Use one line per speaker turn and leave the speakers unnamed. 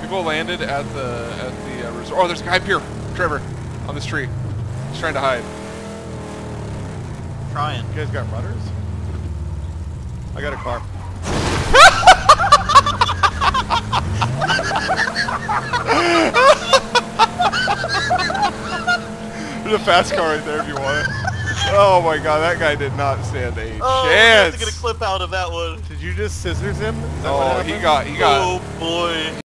People landed at the resort. Oh, there's a guy up here, Trevor, on this tree. He's trying to hide.
Trying.
You guys got rudders? I got a car.
There's a fast car right there if you want it. Oh my god, that guy did not stand a chance.
I have to get a clip out of that one.
Did you just scissors him?
Oh, he got.
Oh boy.